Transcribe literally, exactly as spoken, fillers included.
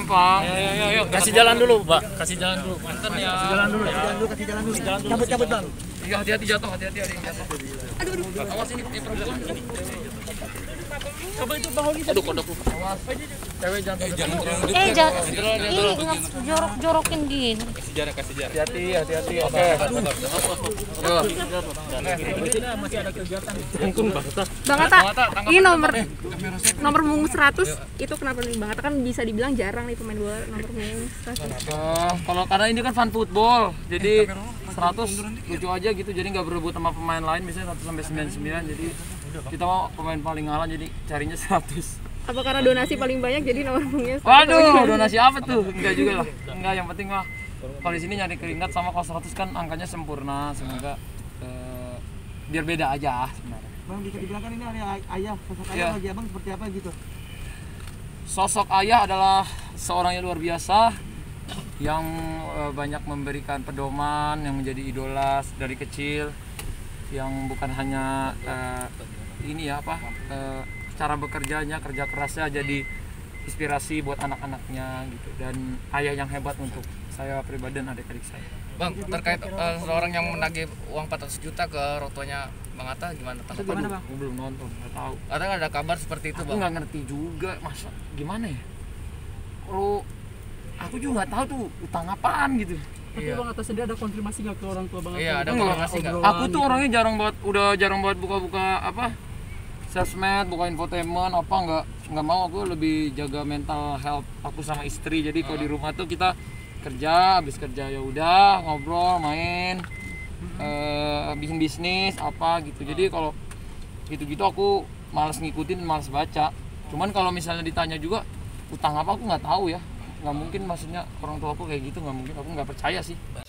gampang. Ayo, ayo, ayo, kasih jalan dulu, Pak. Kasih jalan dulu. Mantan ya. Kasih jalan dulu, kasih jalan dulu, kasih jalan dulu. Cabut, cabut, Bang. Iya, hati-hati jatuh, hati-hati ada yang jatuh. Aduh, aduh. Awas ini punya perempuan. Coba itu Bang Holi. Aduh, kodok. Awas. Cewek jangan. Eh, jangan. Ini jorok-jorokin gini. Kasih jarak, kasih jarak. Hati-hati, hati-hati. Oke. Aduh. Masih ada kegiatan. Bang Atta, ini nomor nomor punggung seratus itu kenapa nih Bang Atta, kan bisa dibilang jarang nih pemain bola nomor punggung seratus. Uh, kalau karena ini kan fan football, jadi seratus lucu aja gitu, jadi nggak berebut sama pemain lain, misalnya satu sampai sembilan puluh sembilan, jadi kita mau pemain paling ngalah, jadi carinya seratus. Apa karena donasi paling banyak jadi nomor punggungnya seratus? Waduh, donasi apa tuh? Enggak juga lah, enggak, yang penting mah kalau di sini nyari keringat, sama kalau seratus kan angkanya sempurna, semoga uh, biar beda aja sebenarnya. Bang, bisa dibilang kan ini hari ayah, sosok ayah Ya. bagi abang seperti apa gitu? Sosok ayah adalah seorang yang luar biasa, yang uh, banyak memberikan pedoman, yang menjadi idola dari kecil, yang bukan hanya uh, ini ya apa uh, cara bekerjanya, kerja kerasnya jadi inspirasi buat anak-anaknya gitu, dan ayah yang hebat untuk saya pribadi dan adik-adik saya. Bang, terkait uh, seorang yang menagih uang empat ratus juta ke orang tuanya Bang Atta, gimana tanggapan? Aduh, aku belum nonton, nggak tahu. Ada nggak ada kabar seperti itu, Aku Bang? nggak ngerti juga, masa gimana ya? Kalau aku juga nggak tahu tuh utang apaan gitu. Tapi Bang Atta sendiri ada konfirmasi nggak ke orang tua Bang Atta? Iya, ada Enggak. konfirmasi nggak? Aku tuh orangnya jarang banget, udah jarang banget buka-buka apa sosmed, buka infotainment apa, nggak nggak mau. Aku lebih jaga mental health aku sama istri. Jadi kalau di rumah tuh kita kerja, habis kerja ya udah ngobrol, main, eh, bikin bisnis apa gitu. Jadi kalau gitu-gitu aku malas ngikutin, malas baca. Cuman kalau misalnya ditanya juga utang apa, aku nggak tahu ya. Nggak mungkin, maksudnya orang tua aku kayak gitu, nggak mungkin, aku nggak percaya sih.